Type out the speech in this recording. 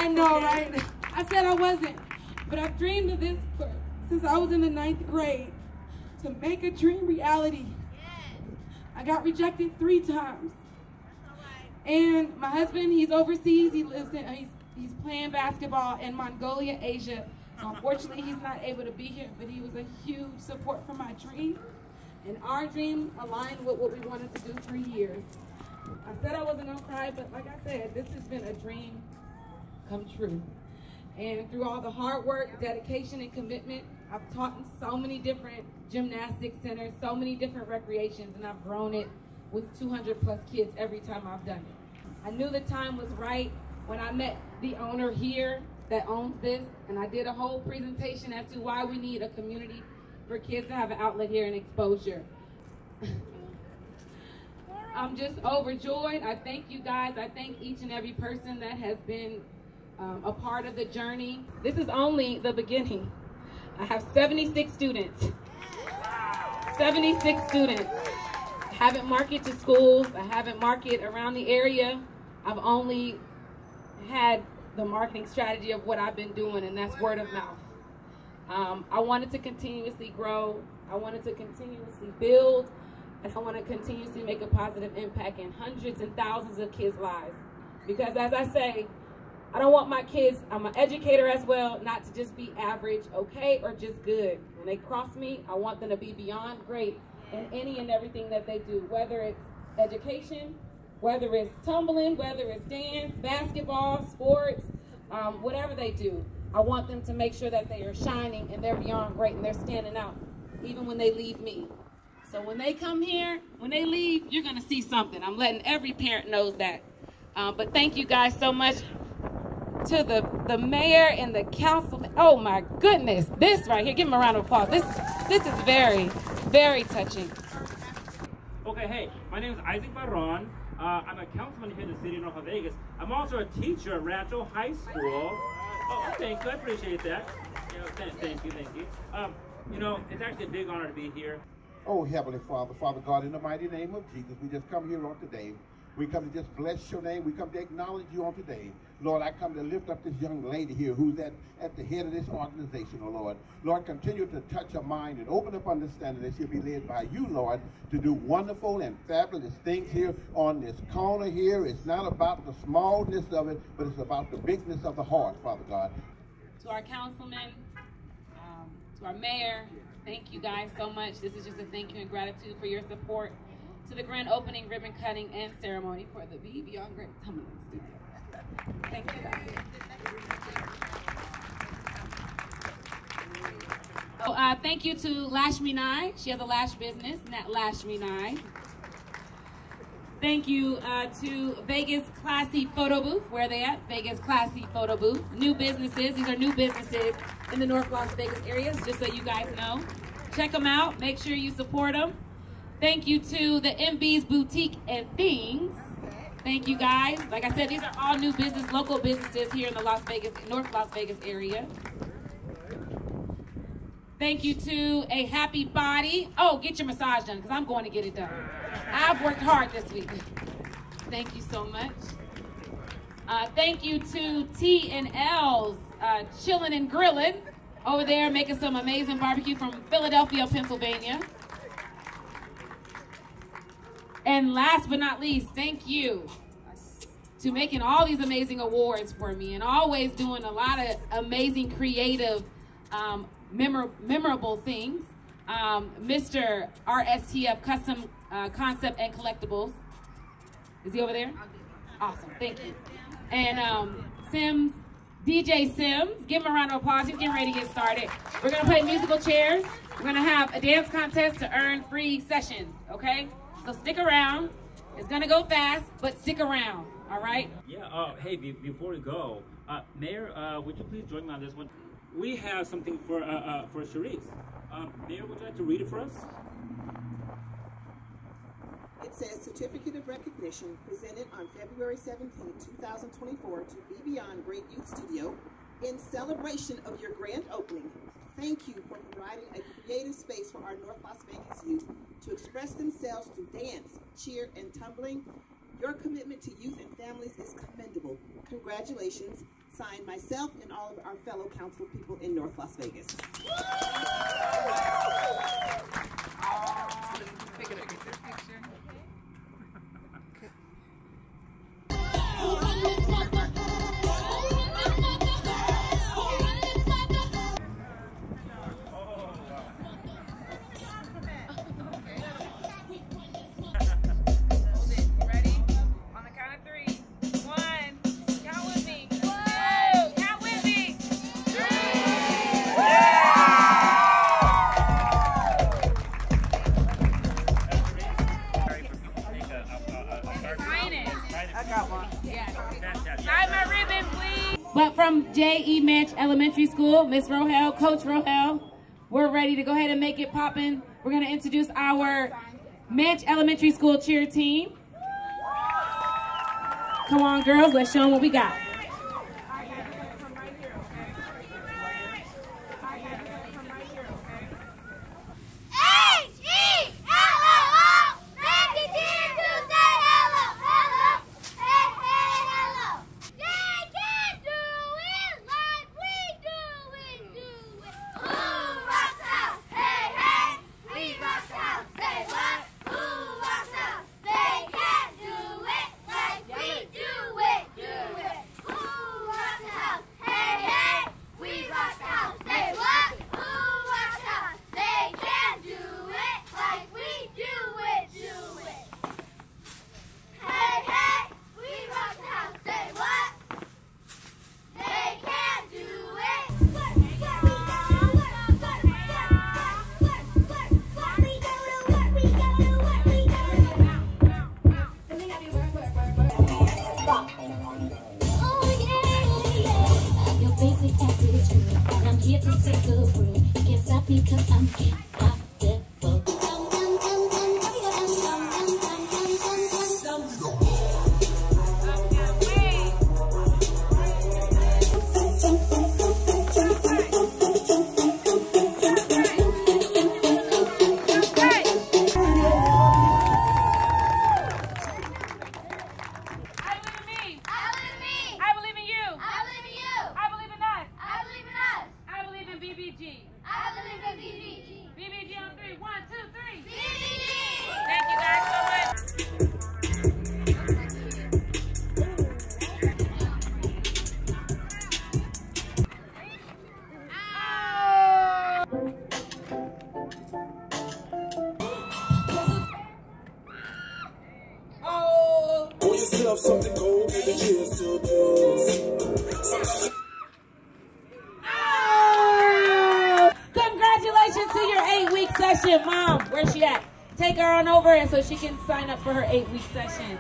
I know, right? I said I wasn't, but I've dreamed of this since I was in the 9th grade, to make a dream reality. I got rejected 3 times. And my husband, he's overseas. He lives in, he's playing basketball in Mongolia, Asia. So unfortunately, he's not able to be here, but he was a huge support for my dream. And our dream aligned with what we wanted to do for years. I said I wasn't gonna cry, but like I said, this has been a dream come true. And through all the hard work, dedication, and commitment, I've taught in so many different gymnastic centers, so many different recreations, and I've grown it with 200+ kids every time I've done it. I knew the time was right when I met the owner here that owns this, and I did a whole presentation as to why we need a community for kids to have an outlet here and exposure. I'm just overjoyed. I thank you guys. I thank each and every person that has been a part of the journey. This is only the beginning. I have 76 students. 76 students. I haven't marketed to schools. I haven't marketed around the area. I've only had the marketing strategy of what I've been doing, and that's word of mouth. I wanted to continuously grow. I wanted to continuously build, and I want to continuously make a positive impact in hundreds and thousands of kids' lives. Because as I say, I don't want my kids, I'm an educator as well, not to just be average, okay, or just good. When they cross me, I want them to be beyond great in any and everything that they do, whether it's education, whether it's tumbling, whether it's dance, basketball, sports, whatever they do. I want them to make sure that they are shining and they're beyond great and they're standing out, even when they leave me. So when they come here, when they leave, you're gonna see something. I'm letting every parent know that. But thank you guys so much to the mayor and the council. Oh my goodness, this right here, give them a round of applause. This is very, very touching. Okay, hey, my name is Isaac Barron. I'm a councilman here in the city of North Las Vegas. I'm also a teacher at Rancho High School. Oh, thank you, I appreciate that. You know, thank you. You know, it's actually a big honor to be here. Oh, Heavenly Father, Father God, in the mighty name of Jesus, we just come here on today. We come to just bless your name. We come to acknowledge you on today. Lord, I come to lift up this young lady here who's at the head of this organization, oh Lord. Lord, continue to touch her mind and open up understanding that she'll be led by you, Lord, to do wonderful and fabulous things here on this corner here. It's not about the smallness of it, but it's about the bigness of the heart, Father God. To our councilman, to our mayor, thank you guys so much. This is just a thank you and gratitude for your support. To the grand opening, ribbon cutting, and ceremony for the Be Beyond Great Tumbling Studio. Thank you guys. So, thank you to Lashmi Nai. She has a lash business, Nat Lashmi Nai. Thank you to Vegas Classy Photo Booth. Where are they at? Vegas Classy Photo Booth. New businesses. These are new businesses in the North Las Vegas area, just so you guys know. Check them out. Make sure you support them. Thank you to the MB's Boutique and Things. Thank you guys. Like I said, these are all new business, local businesses here in the North Las Vegas area. Thank you to A Happy Body. Oh, get your massage done, because I'm going to get it done. I've worked hard this week. Thank you so much. Thank you to T&L's Chillin' and Grillin' over there, making some amazing barbecue from Philadelphia, Pennsylvania. And last but not least, thank you to making all these amazing awards for me and always doing a lot of amazing, creative, memorable things. Mr. RSTF Custom Concept and Collectibles. Is he over there? Awesome, thank you. And Sims, DJ Sims, give him a round of applause. He's getting ready to get started. We're gonna play musical chairs. We're gonna have a dance contest to earn free sessions, okay? So stick around. It's gonna go fast, but stick around, all right? Yeah, hey, before we go, Mayor, would you please join me on this one? We have something for Charisse. Mayor, would you like to read it for us? It says, Certificate of Recognition presented on February 17, 2024 to Be Beyond Great Youth Studio in celebration of your grand opening. Thank you for providing a creative space for our North Las Vegas youth to express themselves through dance, cheer, and tumbling. Your commitment to youth and families is commendable. Congratulations. Signed, myself and all of our fellow council people in North Las Vegas. But from J.E. Manch Elementary School, Miss Rohel, Coach Rohel, we're ready to go ahead and make it poppin'. We're going to introduce our Manch Elementary School cheer team. Come on, girls, let's show them what we got. BBG on 3. 1, 2, 3. BBG! Thank you guys so much. Pour yourself something cold, baby, cheers to this. Congratulations to your 8-week session, Mom. Where's she at? Take her on over and so she can sign up for her 8-week session.